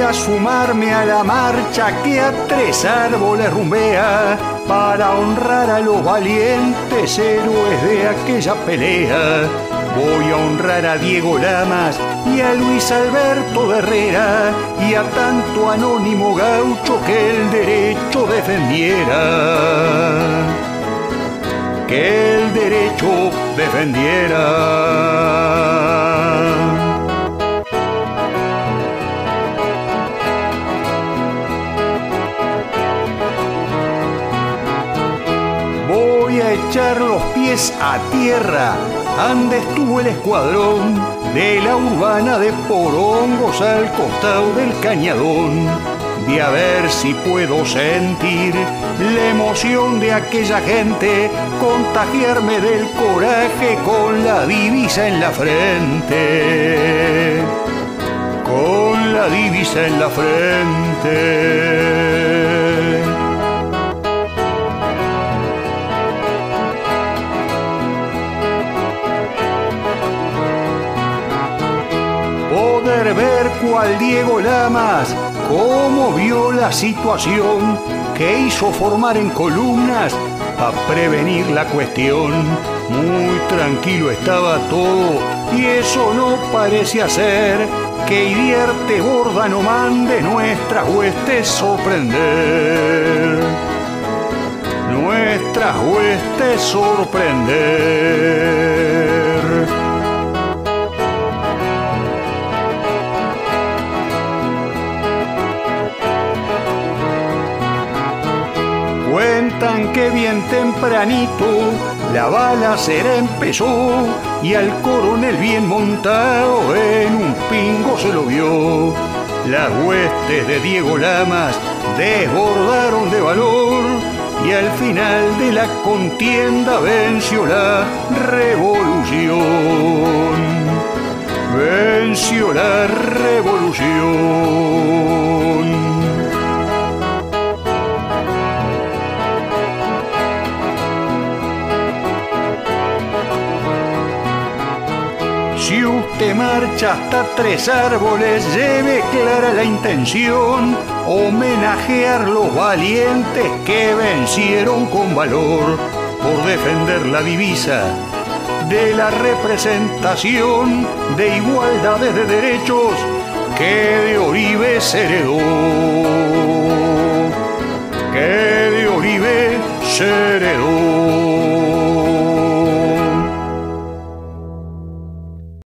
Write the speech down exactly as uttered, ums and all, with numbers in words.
a sumarme a la marcha que a tres árboles rumbea para honrar a los valientes héroes de aquella pelea. Voy a honrar a Diego Lamas y a Luis Alberto de Herrera y a tanto anónimo gaucho que el derecho defendiera. Que el derecho defendiera. Voy a echar los pies a tierra, ande estuvo el escuadrón de la urbana de Porongos al costado del Cañadón. De a ver si puedo sentir la emoción de aquella gente, contagiarme del coraje con la divisa en la frente. Con la divisa en la frente. Poder ver cual Diego Lamas cómo vio la situación, que hizo formar en columnas para prevenir la cuestión. Muy tranquilo estaba todo y eso no parecía ser que Iriarte Borda no mande nuestras huestes sorprender. Nuestras huestes sorprender. Cuentan que bien tempranito la balacera empezó y al coronel bien montado en un pingo se lo vio. Las huestes de Diego Lamas desbordaron de valor y al final de la contienda venció la revolución. Venció la revolución. Si usted marcha hasta Tres Árboles, lleve clara la intención, homenajear los valientes que vencieron con valor por defender la divisa de la representación de igualdades de derechos que de Oribe se heredó. Que de Oribe se heredó.